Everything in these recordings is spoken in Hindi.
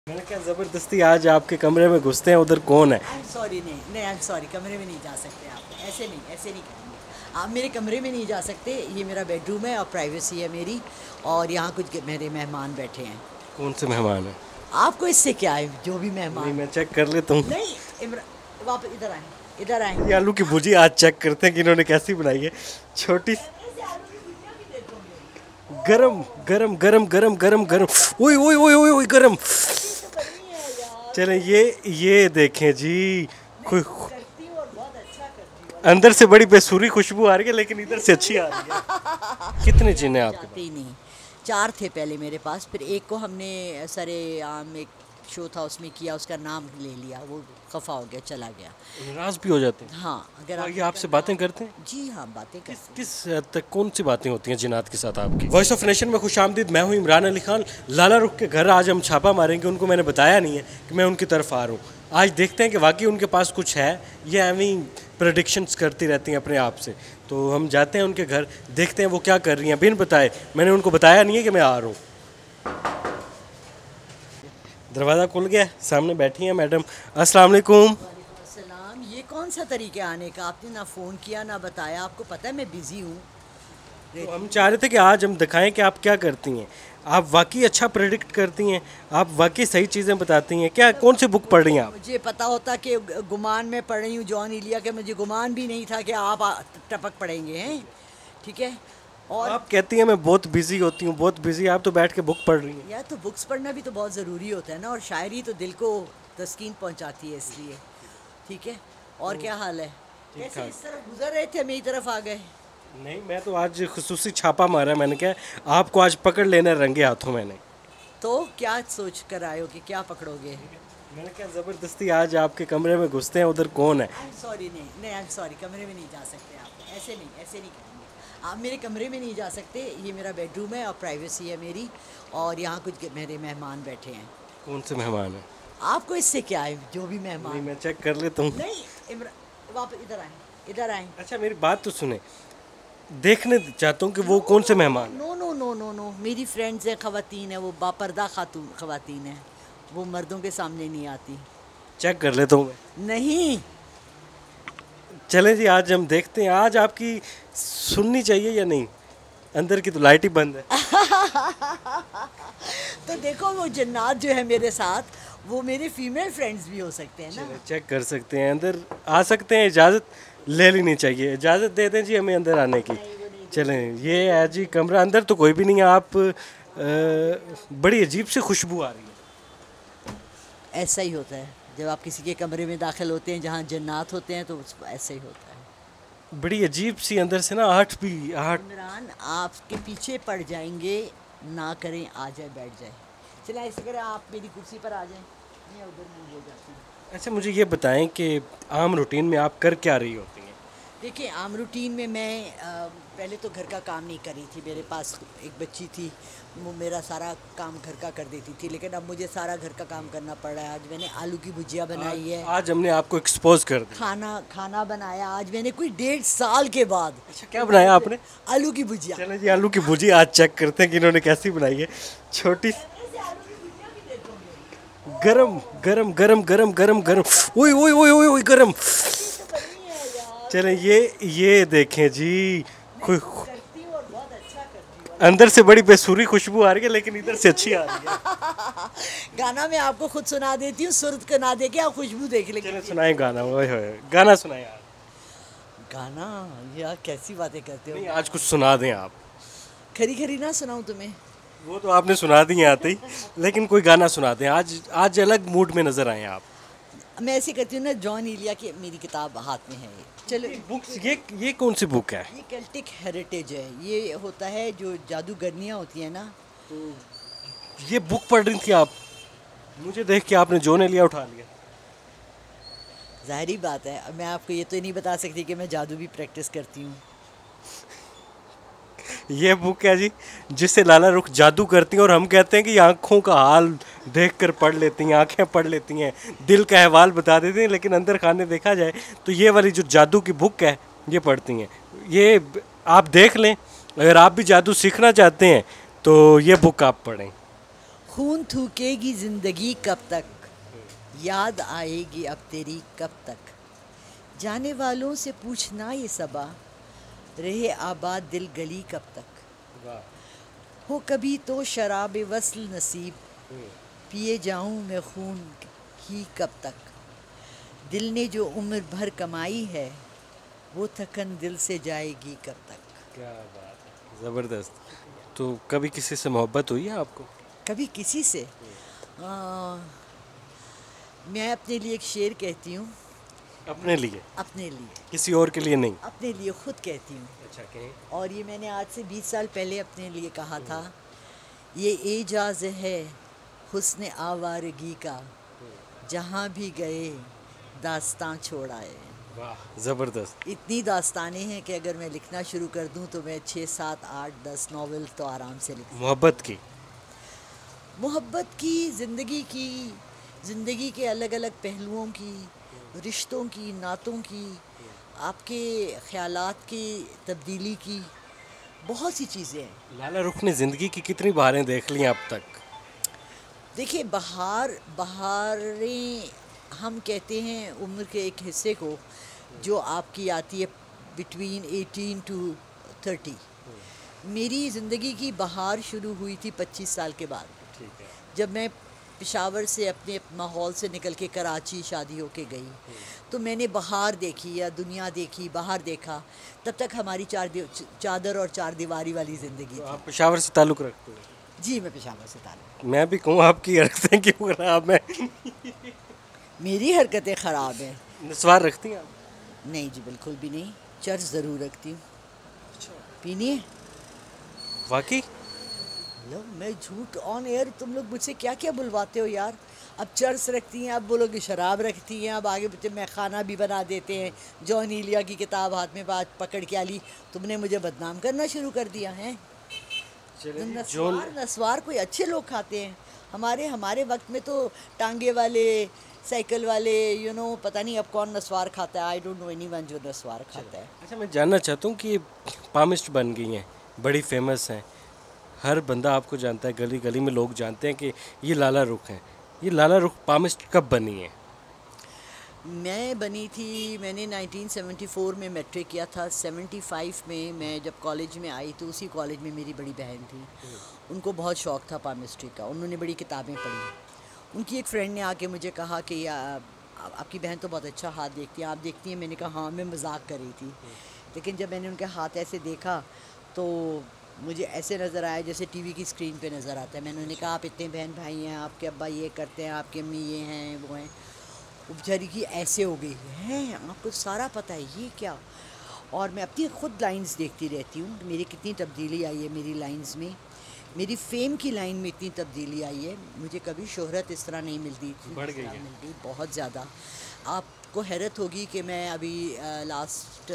मैंने क्या ज़बरदस्ती आज आपके कमरे में घुसते हैं, उधर कौन है? आई एम सॉरी, नहीं नहीं, आई एम सॉरी, कमरे में नहीं जा सकते आप, ऐसे नहीं, ऐसे नहीं करेंगे आप, मेरे कमरे में नहीं जा सकते। ये मेरा बेडरूम है और प्राइवेसी है मेरी, और यहाँ कुछ मेरे मेहमान बैठे हैं। कौन से मेहमान हैं? आपको इससे क्या है, जो भी नहीं, मेहमान। मैं चेक कर लेता हूँ। नहीं, वापस इधर आए, इधर आए। ये आलू की भुजी आज चेक करते हैं कि इन्होंने कैसी बनाई है। छोटी गरम गरम गरम गरम गरम गरम, ओए ओए ओए ओए ओए गरम। चलें, ये देखें जी, कोई करती हूँ और बहुत अच्छा करती हूँ। अंदर से बड़ी बेसुरी खुशबू आ रही है, लेकिन इधर से अच्छी आ रही है। कितने जिन हैं आपके जाते ही नहीं, 4 थे पहले मेरे पास, फिर एक को हमने सरे आम एक शो था उसमें किया, उसका नाम ले लिया, वो खफा हो गया, चला गया। पास? नाराज भी हो जाते हैं? हाँ, अगर और आप ये आपसे बातें करते हैं? जी हाँ, बातें करते हैं। किस हद तक, कौन सी बातें होती हैं जिन्नात के साथ आपकी? वॉइस ऑफ नेशन में खुशामदीद, मैं हूं इमरान अली खान। लाला रुख के घर आज हम छापा मारेंगे। उनको मैंने बताया नहीं है कि मैं उनकी तरफ आ रहा हूँ। आज देखते हैं कि वाकई उनके पास कुछ है, ये एवं प्रेडिक्शंस करती रहती हैं अपने आप से। तो हम जाते हैं उनके घर, देखते हैं वो क्या कर रही हैं बिन बताए। मैंने उनको बताया नहीं है कि मैं आ रहा हूँ। दरवाज़ा खुल गया, सामने बैठी हैं मैडम। अस्सलाम वालेकुम। सलाम, ये कौन सा तरीका आने का? आपने ना फ़ोन किया ना बताया, आपको पता है मैं बिज़ी हूँ। तो हम चाह रहे थे कि आज हम दिखाएं कि आप क्या करती हैं। आप वाकई अच्छा प्रेडिक्ट करती हैं, आप वाकई सही चीज़ें बताती हैं। क्या, कौन सी बुक पढ़ रही हैं आप? मुझे पता होता कि गुमान में पढ़ रही हूँ जॉन इलिया के, मुझे गुमान भी नहीं था कि आप टपक पढ़ेंगे हैं, ठीक है। और आप कहती हैं मैं बहुत बिजी होती हूँ, बहुत बिजी। आप तो बैठ के बुक पढ़ रही हैं। यार, तो बुक्स पढ़ना भी तो बहुत ज़रूरी होता है ना, और शायरी तो दिल को तस्कीन पहुँचाती है, इसलिए ठीक है। और क्या हाल है? कैसे इस तरफ गुजर रहे थे, मेरी तरफ आ गए? नहीं, मैं तो आज खुसूसी छापा मारा। मैंने क्या, आपको आज पकड़ लेना रंगे हाथों। मैंने क्या सोच कर आए हो कि क्या पकड़ोगे? मैंने क्या ज़बरदस्ती आज आपके कमरे में घुसते हैं, उधर कौन है? आई एम सॉरी, नहीं नहीं, आई एम सॉरी, कमरे में नहीं जा सकते आप, ऐसे नहीं, ऐसे नहीं करेंगे आप, मेरे कमरे में नहीं जा सकते। ये मेरा बेडरूम है और प्राइवेसी है मेरी, और यहाँ कुछ मेरे मेहमान बैठे हैं। कौन से मेहमान हैं? आपको इससे क्या है, जो भी नहीं, मेहमान। मैं चेक कर लेता हूँ। नहीं, वापस इधर आए, इधर आए। अच्छा, मेरी बात तो सुने। देखने चाहता हूँ कि वो कौन से मेहमान हैं। No no no no no, मेरी फ्रेंड्स हैं, ख़वातीन है, वो बापर्दा खातून ख़वातीन है, वो मर्दों के सामने नहीं आती। चेक कर लेता हूँ मैं। नहीं, चलें जी, आज हम देखते हैं। आज आपकी सुननी चाहिए या नहीं? अंदर की तो लाइट ही बंद है। तो देखो, वो जन्नात जो है मेरे साथ, वो मेरे फीमेल फ्रेंड्स भी हो सकते हैं ना। चलें, चेक कर सकते हैं, अंदर आ सकते हैं। इजाज़त ले लेनी चाहिए। इजाज़त दे दें जी हमें अंदर आने की। चलें, ये है जी कमरा। अंदर तो कोई भी नहीं है। आप बड़ी अजीब सी खुशबू आ रही है। ऐसा ही होता है जब आप किसी के कमरे में दाखिल होते हैं जहाँ जन्नात होते हैं, तो ऐसा ही होता है। बड़ी अजीब सी अंदर से ना आहट भी, आहट। इमरान, आपके पीछे पड़ जाएंगे, ना करें, आ जाए, बैठ जाए। चला, ऐसे करें, आप मेरी कुर्सी पर आ जाएं, मैं उधर मूव हो जाती हूँ। अच्छा, मुझे ये बताएं कि आम रूटीन में आप कर क्या रही होती हैं? देखिए, आम रूटीन में मैं पहले तो घर का काम नहीं करी थी। मेरे पास एक बच्ची थी, वो मेरा सारा काम घर का कर देती थी, लेकिन अब मुझे सारा घर का काम करना पड़ रहा है। आज मैंने आलू की भुजिया बनाई है, आज हमने आपको एक्सपोज कर दिया। खाना बनाया आज मैंने, कोई 1.5 साल के बाद। अच्छा, क्या बनाया आपने? आलू की भुजिया। चलें जी, आलू की भुजी आज चेक करते हैं कि इन्होंने कैसी बनाई है। छोटी गरम गरम गरम गरम गरम गरम, ओए ओए ओए ओए ओए गरम। चलें, ये देखें जी, कोई करती हूँ और बहुत अच्छा करती हूँ। अंदर से बड़ी बेसुरी खुशबू आ रही है, लेकिन इधर से अच्छी आ रही है। गाना मैं आपको खुद सुना देती हूँ, सुर के ना दे के आप खुशबू देख लेंगे। चलें, सुनाएं गाना। ओए होए, गाना सुनाएं यार। गाना? यार, कैसी बातें करते नहीं, हो। आज कुछ सुना दें आप। खरी खरी ना सुनाऊँ तुम्हें? वो तो आपने सुना दी आते ही, लेकिन कोई गाना सुना दें। आज अलग मूड में नजर आए आप। मैं ऐसे करती हूँ ना, जॉन इलिया की मेरी किताब हाथ में है ये। चलो, बुक्स, ये कौन सी बुक है? ये केल्टिक हेरिटेज है। ये होता है जो जादूगरनियाँ होती हैं ना। ये बुक पढ़ रही थी आप? मुझे देख के आपने जोन लिया, उठा लिया। ज़ाहिरी बात है, अब मैं आपको ये तो नहीं बता सकती कि मैं जादू भी प्रैक्टिस करती हूँ। ये बुक है जी, जिससे लाला रुख जादू करती हैं, और हम कहते हैं कि आंखों का हाल देखकर पढ़ लेती हैं, आंखें पढ़ लेती हैं, दिल का अहवाल बता देती हैं, लेकिन अंदर खाने देखा जाए तो ये वाली जो जादू की बुक है, ये पढ़ती हैं। ये आप देख लें, अगर आप भी जादू सीखना चाहते हैं तो ये बुक आप पढ़ें। खून थूकेगी जिंदगी कब तक, याद आएगी अब तेरी कब तक, जाने वालों से पूछना ये सबा, रहे आबाद दिल गली कब तक, हो कभी तो शराब वस्ल नसीब, पिए जाऊं मैं खून ही कब तक, दिल ने जो उम्र भर कमाई है, वो थकन दिल से जाएगी कब तक। क्या बात है, ज़बरदस्त। तो कभी किसी से मोहब्बत हुई है आपको? कभी किसी से मैं अपने लिए एक शेर कहती हूँ, अपने लिए? अपने लिए, किसी और के लिए नहीं? अपने लिए खुद कहती हूँ। अच्छा, कहें। और ये मैंने आज से 20 साल पहले अपने लिए कहा था, ये एजाज़ है हुस्न आवारगी का, जहाँ भी गए दास्तां छोड़ आए। वाह, ज़बरदस्त। इतनी दास्तानें हैं कि अगर मैं लिखना शुरू कर दूं तो मैं 6, 7, 8, 10 नॉवेल तो आराम से लिख। मोहब्बत की? मोहब्बत की, ज़िंदगी के अलग अलग पहलुओं की, रिश्तों की, नातों की, आपके ख़यालात की तब्दीली की, बहुत सी चीज़ें हैं। लाला रुख ने ज़िंदगी की कितनी बहारें देख ली अब तक? देखिए, बहारें हम कहते हैं उम्र के एक हिस्से को जो आपकी आती है बिटवीन 18 टू 30। मेरी ज़िंदगी की बहार शुरू हुई थी 25 साल के बाद, ठीक है। जब मैं पेशावर से अपने माहौल से निकल के कराची शादी होके गई, तो मैंने बहार देखी या दुनिया देखी, बाहर देखा। तब तक हमारी चादर और चार दीवारी वाली ज़िंदगी तो थी। आप पेशावर से ताल्लुक़ रखते हो? जी, मैं पेशावर से ताल्लुक़। मैं भी कहूँ आपकी हरकतें क्यों खराब हैं? मेरी हरकतें ख़राब हैं? नस्वार रखती हैं आप? नहीं जी, बिल्कुल भी नहीं। चर्च ज़रूर रखती हूँ। पीनी है? वाकई? लो, मैं झूठ ऑन एयर, तुम लोग मुझसे क्या क्या बुलवाते हो यार। अब चर्च रखती हैं, अब बोलोगे शराब रखती हैं, अब आगे बच्चे मैं खाना भी बना देते हैं। जॉन इलिया की किताब हाथ में बात पकड़ के आली, तुमने मुझे बदनाम करना शुरू कर दिया है। नस्वार कोई अच्छे लोग खाते हैं। हमारे वक्त में तो टांगे वाले, साइकिल वाले, पता नहीं अब कौन नस्वार खाता है। आई डोंट नो एनीवन जो नस्वार खाता है। अच्छा, मैं जानना चाहता हूँ कि ये पामिस्ट बन गई हैं, बड़ी फेमस हैं, हर बंदा आपको जानता है, गली गली में लोग जानते हैं कि ये लाला रुख हैं। ये लाला रुख पामिस्ट कब बनी है? मैं बनी थी, मैंने 1974 में मैट्रिक किया था। 75 में मैं जब कॉलेज में आई तो उसी कॉलेज में मेरी बड़ी बहन थी। उनको बहुत शौक़ था पामिस्ट्री का, उन्होंने बड़ी किताबें पढ़ी। उनकी एक फ्रेंड ने आके मुझे कहा कि आपकी बहन तो बहुत अच्छा हाथ देखती है, आप देखती हैं? मैंने कहा हाँ, मैं मजाक कर रही थी। लेकिन जब मैंने उनके हाथ ऐसे देखा तो मुझे ऐसे नज़र आया जैसे टीवी की स्क्रीन पे नज़र आता है। मैंने उन्हें कहा आप इतने बहन भाई हैं, आपके अब्बा ये करते हैं, आपकी अम्मी ये हैं वो हैं। वो बेचारी की ऐसे हो गई हैं, आपको सारा पता है, ये क्या? और मैं अपनी ख़ुद लाइंस देखती रहती हूँ, मेरी कितनी तब्दीली आई है मेरी लाइंस में। मेरी फेम की लाइन में इतनी तब्दीली आई है, मुझे कभी शोहरत इस तरह नहीं मिलती, बढ़ गई है, मिलती बहुत ज़्यादा। आपको हैरत होगी कि मैं अभी लास्ट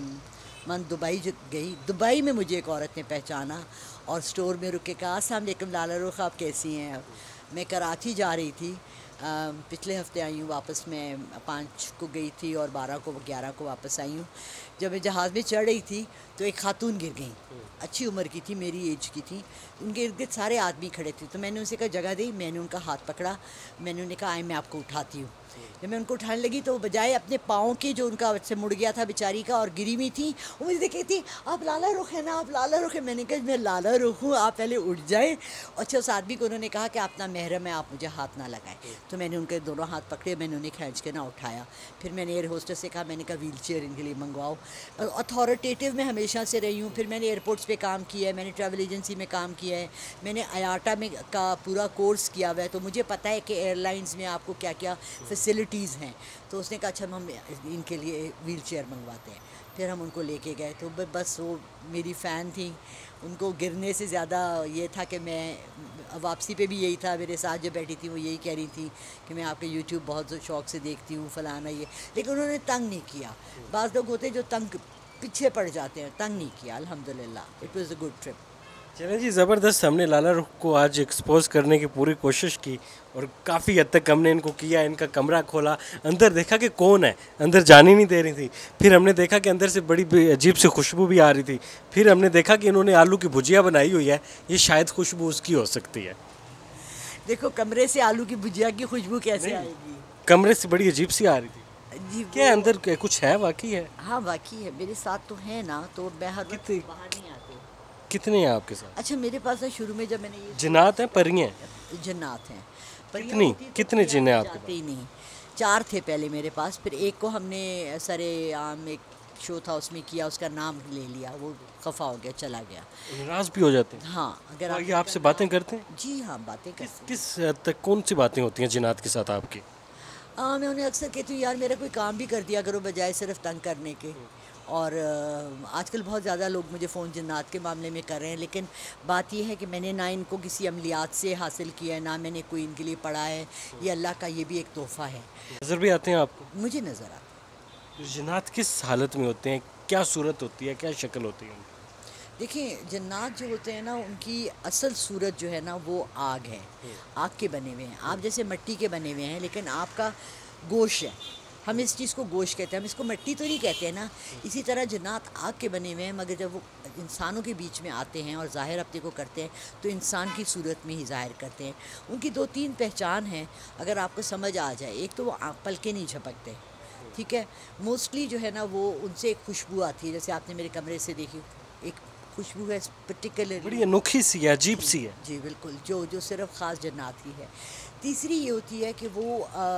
मंथ दुबई गई। दुबई में मुझे एक औरत ने पहचाना और स्टोर में रुक के कहा अस्सलाम वालेकुम लाला रुख, आप कैसी हैं? मैं कराची जा रही थी, पिछले हफ्ते आई हूँ वापस। मैं 5 को गई थी और 12 को 11 को वापस आई हूँ। जब मैं जहाज़ में चढ़ रही थी तो एक खातून गिर गई, अच्छी उम्र की थी, मेरी एज की थी। उनके इर्द गिर्द सारे आदमी खड़े थे, तो मैंने उनसे कहा जगह दी। मैंने उनका हाथ पकड़ा, मैंने उन्हें कहा आए मैं आपको उठाती हूँ। जब मैं उनको उठाने लगी तो बजाय अपने पाँव के, जो उनका से मुड़ गया था बेचारी का और गिरी हुई थी, वो मुझे कहती आप लाला रुख है ना, आप लाला रुख है। मैंने कहा मैं लाला रुख हूँ, आप पहले उठ जाए। अच्छा, उस आदमी को उन्होंने कहा कि आप ना महरम है, आप मुझे हाथ ना लगाएं। तो मैंने उनके दोनों हाथ पकड़े, मैंने उन्हें खींच के ना उठाया। फिर मैंने एयर होस्टेस से कहा, मैंने कहा व्हील चेयर इनके लिए मंगवाओ। अथॉरिटेटिव मैं हमेशा से रही हूँ। फिर मैंने एयरपोर्ट्स पे काम किया है, मैंने ट्रैवल एजेंसी में काम किया है, मैंने आयाटा में का पूरा कोर्स किया हुआ है, तो मुझे पता है कि एयरलाइंस में आपको क्या क्या फैसिलिटीज़ हैं। तो उसने कहा अच्छा हम इनके लिए व्हील चेयर मंगवाते हैं। फिर हम उनको लेके गए, तो बस वो मेरी फ़ैन थी। उनको गिरने से ज़्यादा ये था कि मैं वापसी पे भी यही था, मेरे साथ जो बैठी थी वो यही कह रही थी कि मैं आपके यूट्यूब बहुत शौक़ से देखती हूँ, फ़लाना ये। लेकिन उन्होंने तंग नहीं किया। बाज़ लोग होते जो तंग पीछे पड़ जाते हैं, तंग नहीं किया, अल्हम्दुलिल्लाह। It was a good trip. चलें जी, ज़बरदस्त। हमने लाला रुख को आज एक्सपोज करने की पूरी कोशिश की और काफ़ी हद तक हमने इनको किया। इनका कमरा खोला, अंदर देखा कि कौन है, अंदर जाने नहीं दे रही थी। फिर हमने देखा कि अंदर से बड़ी अजीब सी खुशबू भी आ रही थी। फिर हमने देखा कि इन्होंने आलू की भुजिया बनाई हुई है, ये शायद खुशबू उसकी हो सकती है। देखो कमरे से आलू की भुजिया की खुशबू कैसे आएगी। कमरे से बड़ी अजीब सी आ रही थी। जी क्या अंदर क्या कुछ है, वाकई है? हाँ वाकई है, मेरे साथ तो है ना, तो मैं हर वक्त कितनी- बाहर नहीं आती। कितने हैं आपके साथ? अच्छा मेरे पास ना शुरू में जब मैंने ये जिन्नात हैं, परियां हैं? जन्नात हैं। परियां कितनी- होती तो कितने परियां जिन्न हैं तो आपके जाते ही नहीं। 4 थे पहले मेरे पास, फिर एक को हमने सरे आम एक शो था उसमें किया, उसका नाम ले लिया, वो खफा हो गया, चला गया। नाराज भी हो जाते हैं? हाँ अगर और आप ये आपसे बातें करते हैं? जी हाँ बातें किस करते किस हद तक, कौन सी बातें होती हैं जिन्नात के साथ आपकी? मैं उन्हें अक्सर कहती हूँ यार मेरा कोई काम भी कर दिया करो बजाय सिर्फ तंग करने के। और आजकल बहुत ज़्यादा लोग मुझे फ़ोन जन्नात के मामले में कर रहे हैं, लेकिन बात यह है कि मैंने ना इनको किसी अमलियात से हासिल किया है, ना मैंने कोई इनके लिए पढ़ा है। ये अल्लाह का ये भी एक तोहफ़ा है, नज़र भी आते हैं आपको? मुझे नज़र आता। तो जिन्नात किस हालत में होते हैं, क्या सूरत होती है, क्या शक्ल होती है उनकी? देखिए जन्नात जो होते हैं ना, उनकी असल सूरत जो है ना वो आग है, आग के बने हुए हैं। आप जैसे मिट्टी के बने हुए हैं, लेकिन आपका गोश्त है, हम इस चीज़ को गोश्त कहते हैं, हम इसको मिट्टी तो नहीं कहते हैं ना। इसी तरह जन्नात आग के बने हुए हैं, मगर जब वो इंसानों के बीच में आते हैं और ज़ाहिर अपने को करते हैं तो इंसान की सूरत में ही ज़ाहिर करते हैं। उनकी 2-3 पहचान हैं, अगर आपको समझ आ जाए। एक तो वो पलके नहीं झपकते, ठीक है। मोस्टली जो है ना वो उनसे एक खुशबू आती है, जैसे आपने मेरे कमरे से देखी, एक खुशबू है पर्टिकुलर, बड़ी अनोखी सी है, अजीब सी है। जी बिल्कुल, जो जो सिर्फ ख़ास जन्नात की है। तीसरी ये होती है कि वो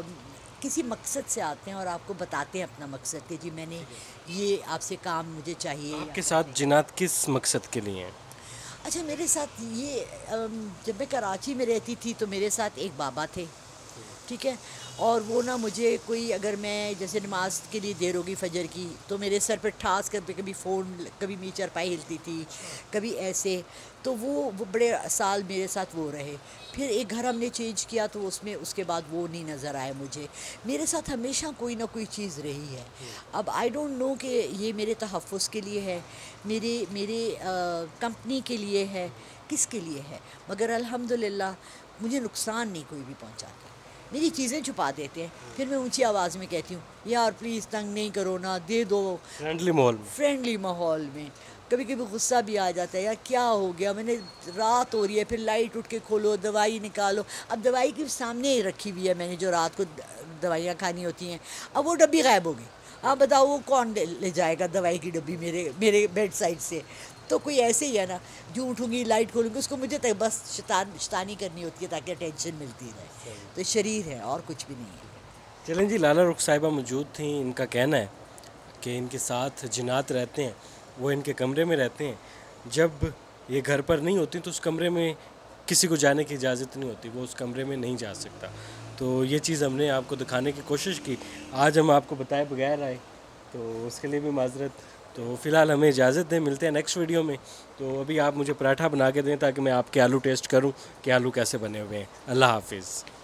किसी मकसद से आते हैं और आपको बताते हैं अपना मकसद कि जी मैंने ये आपसे काम मुझे चाहिए। आपके साथ जिन्नात किस मकसद के लिए हैं? अच्छा मेरे साथ ये जब मैं कराची में रहती थी तो मेरे साथ एक बाबा थे, ठीक है। और वो ना मुझे कोई, अगर मैं जैसे नमाज के लिए देर होगी फजर की, तो मेरे सर पे ठास कर पे कभी फ़ोन, कभी मेरी चारपाई हिलती थी, कभी ऐसे। तो वो बड़े साल मेरे साथ वो रहे। फिर एक घर हमने चेंज किया तो उसमें उसके बाद वो नहीं नज़र आए मुझे। मेरे साथ हमेशा कोई ना कोई चीज़ रही है। अब आई डोंट नो कि ये मेरे तहफ़्फ़ुज़ के लिए है, मेरे मेरे कंपनी के लिए है, किसके लिए है, मगर अल्हम्दुलिल्लाह मुझे नुकसान नहीं कोई भी पहुंचाता। मेरी चीज़ें छुपा देते हैं, फिर मैं ऊंची आवाज़ में कहती हूँ यार प्लीज़ तंग नहीं करो ना, दे दो। फ्रेंडली माहौल में? फ्रेंडली माहौल में कभी कभी गुस्सा भी आ जाता है, यार क्या हो गया, मैंने रात हो रही है, फिर लाइट उठ के खोलो, दवाई निकालो। अब दवाई के सामने ही रखी हुई है मैंने, जो रात को दवाइयाँ खानी होती हैं, अब वो डब्बी गायब हो गई। आप बताओ वो कौन ले जाएगा दवाई की डब्बी मेरे मेरे बेड साइड से। तो कोई ऐसे ही है ना, जो उठूँगी लाइट खोलूँगी, उसको मुझे तक बस शैतानी करनी होती है ताकि टेंशन मिलती रहे। तो शरीर है और कुछ भी नहीं है। चलें जी, लाला रुख साहिबा मौजूद थी। इनका कहना है कि इनके साथ जिन्नात रहते हैं, वो इनके कमरे में रहते हैं। जब ये घर पर नहीं होती तो उस कमरे में किसी को जाने की इजाज़त नहीं होती, वो उस कमरे में नहीं जा सकता। तो ये चीज़ हमने आपको दिखाने की कोशिश की, आज हम आपको बताए बगैर आए, तो उसके लिए भी माजरत। तो फ़िलहाल हमें इजाज़त दें, मिलते हैं नेक्स्ट वीडियो में। तो अभी आप मुझे पराठा बना के दें ताकि मैं आपके आलू टेस्ट करूं कि आलू कैसे बने हुए हैं। अल्लाह हाफिज़।